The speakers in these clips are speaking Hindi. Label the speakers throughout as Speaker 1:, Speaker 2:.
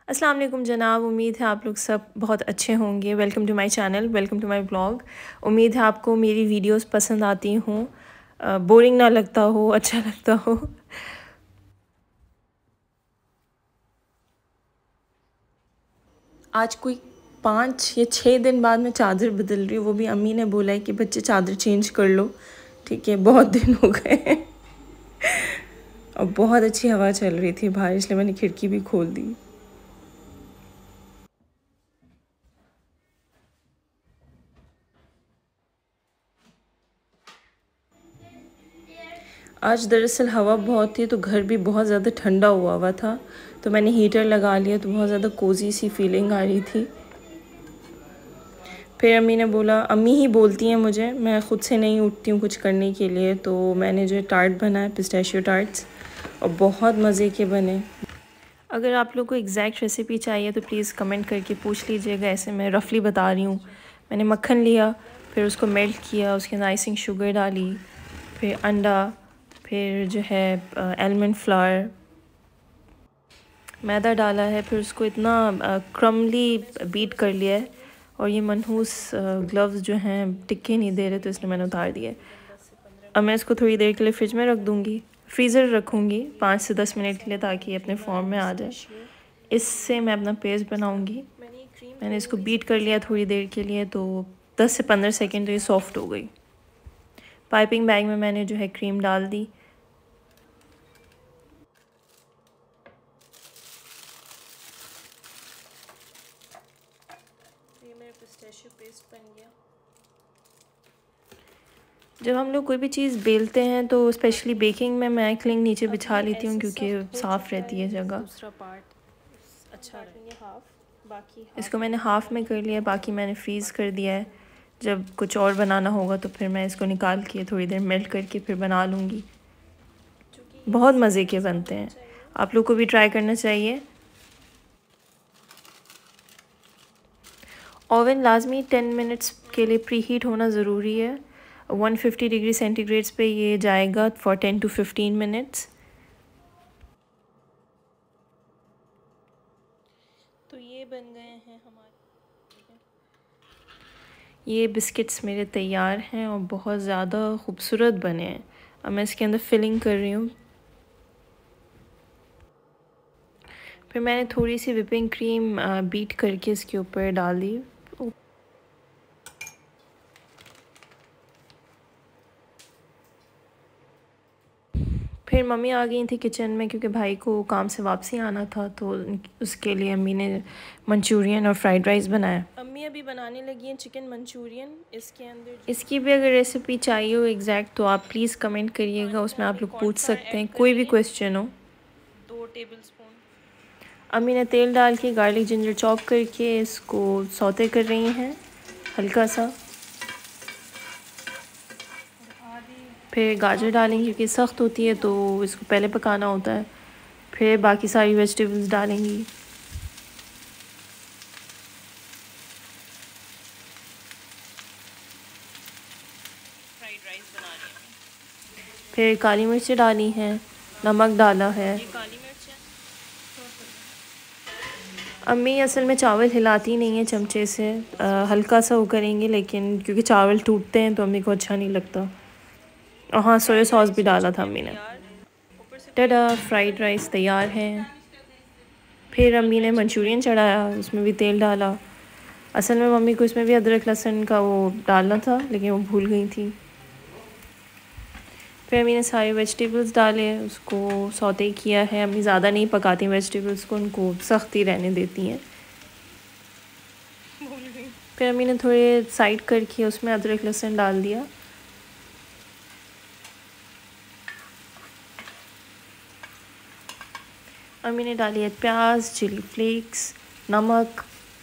Speaker 1: अस्सलाम वालेकुम जनाब। उम्मीद है आप लोग सब बहुत अच्छे होंगे। Welcome to my channel, welcome to my blog. उम्मीद है आपको मेरी वीडियोस पसंद आती हों, बोरिंग ना लगता हो, अच्छा लगता हो। आज कोई 5 या 6 दिन बाद मैं चादर बदल रही हूँ। वो भी अम्मी ने बोला है कि बच्चे चादर चेंज कर लो, ठीक है, बहुत दिन हो गए हैं। और बहुत अच्छी हवा चल रही थी बाहर, इसलिए मैंने खिड़की भी खोल दी। आज दरअसल हवा बहुत थी तो घर भी बहुत ज़्यादा ठंडा हुआ था, तो मैंने हीटर लगा लिया, तो बहुत ज़्यादा कोज़ी सी फीलिंग आ रही थी। फिर अम्मी ने बोला, अम्मी ही बोलती हैं मुझे, मैं ख़ुद से नहीं उठती हूँ कुछ करने के लिए, तो मैंने जो टार्ट बनाया पिस्ताशियो टार्ट्स, और बहुत मज़े के बने। अगर आप लोग को एग्जैक्ट रेसिपी चाहिए तो प्लीज़ कमेंट करके पूछ लीजिएगा, ऐसे मैं रफली बता रही हूँ। मैंने मक्खन लिया, फिर उसको मेल्ट किया, उसके अंदर आइसिंग शुगर डाली, फिर अंडा, फिर जो है आलमंड फ्लावर, मैदा डाला है, फिर उसको इतना क्रमली बीट कर लिया है। और ये मनहूस ग्लव्स जो हैं टिक्के नहीं दे रहे, तो इसलिए मैंने उतार दिए। अब मैं इसको थोड़ी देर के लिए फ्रिज में रख दूँगी, फ्रीज़र रखूँगी 5 से 10 मिनट के लिए, ताकि अपने फॉर्म में आ जाए। इससे मैं अपना पेस्ट बनाऊँगी। मैंने इसको बीट कर लिया थोड़ी देर के लिए, तो 10 से 15 सेकेंड तो ये सॉफ़्ट हो गई। पाइपिंग बैग में मैंने जो है क्रीम डाल दी। ये मेरा पिस्ताशियो पेस्ट बन गया। जब हम लोग कोई भी चीज़ बेलते हैं तो स्पेशली बेकिंग में मैं क्लिंग नीचे बिछा लेती हूँ, क्योंकि साफ़ रहती है जगह। दूसरा पार्ट अच्छा हाफ, बाकी इसको मैंने हाफ़ में कर लिया, बाकी मैंने फ्रीज़ कर दिया है। जब कुछ और बनाना होगा तो फिर मैं इसको निकाल के थोड़ी देर मेल्ट करके फिर बना लूँगी। बहुत मज़े के बनते हैं, आप लोग को भी ट्राई करना चाहिए। ओवन लाजमी 10 मिनट्स के लिए प्री हीट होना ज़रूरी है। 150 डिग्री सेंटीग्रेड्स पे ये जाएगा फॉर 10 to 15 मिनट्स। तो ये बन गए हैं हमारे, ये बिस्किट्स मेरे तैयार हैं और बहुत ज़्यादा खूबसूरत बने हैं। अब मैं इसके अंदर फिलिंग कर रही हूँ। फिर मैंने थोड़ी सी विपिंग क्रीम बीट करके इसके ऊपर डाल दी। फिर मम्मी आ गई थी किचन में, क्योंकि भाई को काम से वापसी आना था, तो उसके लिए अम्मी ने मंचूरियन और फ्राइड राइस बनाया। अम्मी अभी बनाने लगी हैं चिकन मंचूरियन। इसके अंदर इसकी भी अगर रेसिपी चाहिए हो एग्जैक्ट, तो आप प्लीज़ कमेंट करिएगा, उसमें आप लोग पूछ सकते हैं, कोई भी क्वेश्चन हो। 2 टेबलस्पून अम्मी ने तेल डाल के गार्लिक जिंजर चॉप करके इसको सौते कर रही हैं हल्का सा। फिर गाजर डालेंगे, क्योंकि सख्त होती है तो इसको पहले पकाना होता है। फिर बाकी सारी वेजिटेबल्स डालेंगी। फ्राइड राइस बना रही हूँ। फिर काली मिर्च डाली हैं, नमक डाला है। ये काली मिर्च है। अम्मी असल में चावल हिलाती नहीं है चमचे से, हल्का सा वो करेंगे, लेकिन क्योंकि चावल टूटते हैं तो अम्मी को अच्छा नहीं लगता। और हाँ, सोया सॉस भी डाला था अम्मी ने। टडा, फ्राइड राइस तैयार है। फिर अम्मी ने मंचूरियन चढ़ाया, उसमें भी तेल डाला। असल में मम्मी को इसमें भी अदरक लहसुन का वो डालना था, लेकिन वो भूल गई थी। फिर अम्मी ने सारे वेजिटेबल्स डाले, उसको सौते किया है। अम्मी ज़्यादा नहीं पकाती वेजिटेबल्स को, उनको सख्ती रहने देती हैं। फिर अम्मी ने थोड़े साइड करके उसमें अदरक लहसुन डाल दिया। अम्मी ने डाली है प्याज, चिली फ्लेक्स, नमक।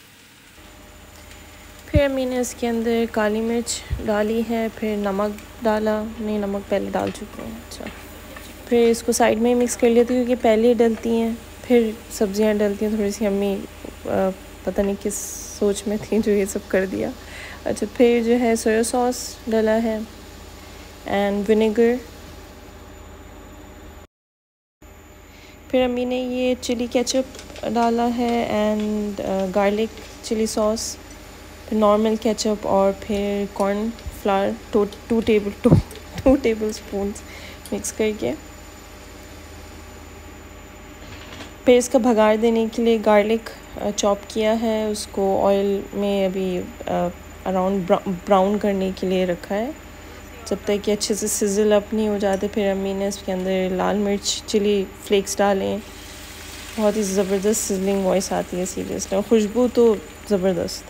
Speaker 1: फिर अम्मी ने इसके अंदर काली मिर्च डाली है, फिर नमक डाला, नहीं नमक पहले डाल चुके हैं। अच्छा, फिर इसको साइड में ही मिक्स कर लिया था, क्योंकि पहले डलती हैं फिर सब्जियां डलती हैं। थोड़ी सी अम्मी पता नहीं किस सोच में थी जो ये सब कर दिया। अच्छा, फिर जो है सोया सॉस डाला है एंड विनेगर। फिर अम्मी ने ये चिली केचप डाला है एंड गार्लिक चिली सॉस, फिर नॉर्मल केचप और फिर cornflour two tablespoon mix करके। फिर इसका भगार देने के लिए गार्लिक चॉप किया है, उसको ऑयल में अभी अराउंड ब्राउन करने के लिए रखा है, जब तक कि अच्छे से सिजल अप नहीं हो जाते। फिर अम्मी ने इसके अंदर लाल मिर्च चिली फ्लेक्स डालें। बहुत ही ज़बरदस्त सिजलिंग वॉइस आती है सीरियसली, और खुशबू तो ज़बरदस्त।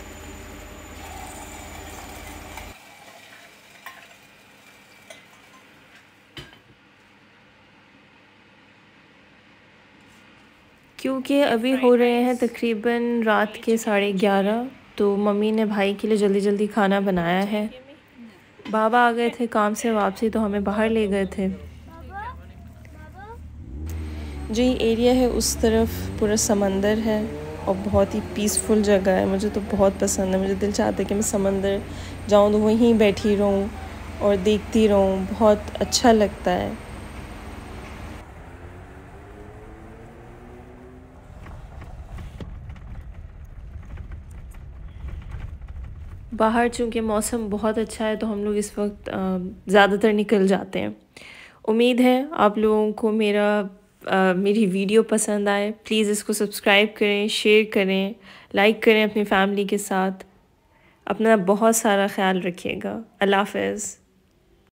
Speaker 1: क्योंकि अभी हो रहे हैं तकरीबन रात के 11:30, तो मम्मी ने भाई के लिए जल्दी जल्दी खाना बनाया है। बाबा आ गए थे काम से वापसी, तो हमें बाहर ले गए थे। जो ये एरिया है उस तरफ पूरा समंदर है और बहुत ही पीसफुल जगह है। मुझे तो बहुत पसंद है। मुझे दिल चाहता है कि मैं समंदर जाऊँ तो वहीं बैठी रहूँ और देखती रहूँ, बहुत अच्छा लगता है। बाहर चूँकि मौसम बहुत अच्छा है, तो हम लोग इस वक्त ज़्यादातर निकल जाते हैं। उम्मीद है आप लोगों को मेरी वीडियो पसंद आए। प्लीज़ इसको सब्सक्राइब करें, शेयर करें, लाइक करें अपनी फैमिली के साथ। अपना बहुत सारा ख्याल रखिएगा। अल्लाह हाफ़िज़।